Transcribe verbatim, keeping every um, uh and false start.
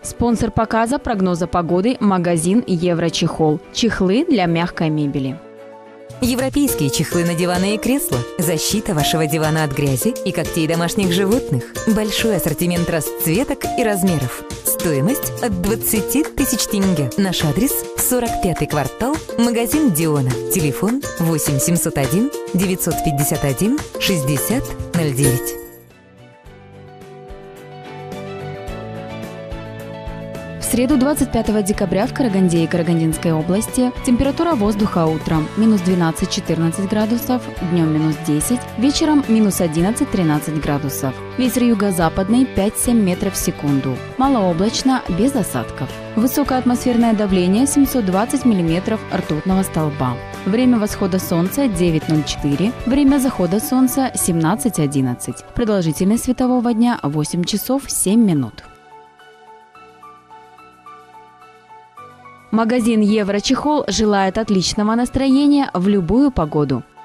Спонсор показа прогноза погоды – магазин Еврочехол. Чехлы для мягкой мебели. Европейские чехлы на диваны и кресла. Защита вашего дивана от грязи и когтей домашних животных. Большой ассортимент расцветок и размеров. Стоимость от двадцати тысяч тенге. Наш адрес – сорок пятый квартал, магазин Диона. Телефон восемь семьсот один девятьсот пятьдесят один шестьдесят ноль девять. В среду двадцать пятого декабря в Караганде и Карагандинской области температура воздуха утром минус двенадцать-четырнадцать градусов, днем минус десять, вечером минус одиннадцать-тринадцать градусов. Ветер юго-западный пять-семь метров в секунду. Малооблачно, без осадков. Высокое атмосферное давление семьсот двадцать миллиметров ртутного столба. Время восхода солнца девять ноль четыре, время захода солнца семнадцать одиннадцать. Продолжительность светового дня восемь часов семь минут. Магазин Еврочехол желает отличного настроения в любую погоду.